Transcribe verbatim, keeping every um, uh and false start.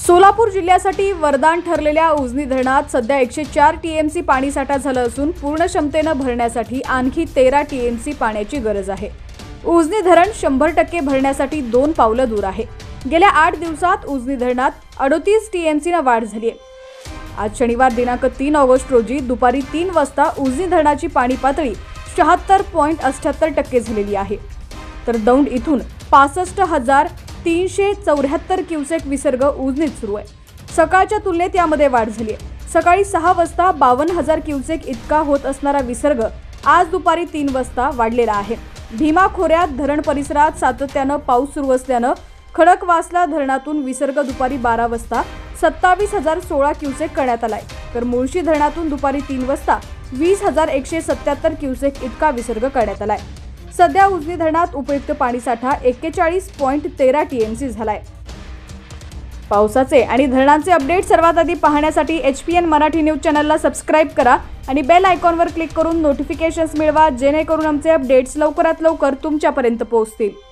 सोलापूर जिल्ह्यासाठी वरदान ठरलेल्या उजनी धरणात सध्या एकशे चार टीएमसी पाणीसाठा झाला असून पूर्ण क्षमतेने भरण्यासाठी आणखी तेरा टीएमसी पाण्याची गरज आहे। उजनी धरण शंभर टक्के भरण्यासाठी दोन पावलं दूर आहे। गेल्या आठ दिवसात उजनी धरणात अडतीस टीएमसीने वाढ झाली आहे। आज शनिवार दिनांक तीन ऑगस्ट रोजी दुपारी तीन वाजता उजनी धरणाची पाणी पातळी शहात्तर पॉईंट अठ्ठ्याहत्तर टक्के झालेली आहे, तर दौंड इथून पासष्ट हजार तीनशे चौऱ्याहत्तर क्युसेक विसर्ग उजनीत सुरू आहे। सकाळच्या तुलनेत यामध्ये वाढ झाली आहे। सकाळी सहा वाजता बावन्न हजार क्युसेक इतका होत असणारा विसर्ग आज दुपारी तीन वाजता वाढलेला आहे। भीमा खोऱ्यात धरण परिसरात सातत्याने पाऊस सुरू असल्याने खडकवासला धरणातून विसर्ग दुपारी बारा वाजता सत्तावीस हजार सोळा क्युसेक करण्यात आलाय, तर मुळशी धरणातून दुपारी तीन वाजता वीस हजार एकशे सत्याहत्तर क्युसेक इतका विसर्ग करण्यात आलाय। सध्या उजनी धरणात उपयुक्त पाणीसाठा एक्केचाळीस पॉईंट तेरा टीएमसी झालाय। पावसाचे आणि धरणांचे अपडेट सर्वात आधी पाहण्यासाठी एचपीएन मराठी न्यूज चॅनलला सबस्क्राइब करा आणि बेल आयकॉनवर क्लिक करून नोटिफिकेशन्स मिळवा, जेणेकरून आमचे अपडेट्स लवकरात लवकर तुमच्यापर्यंत पोहोचतील।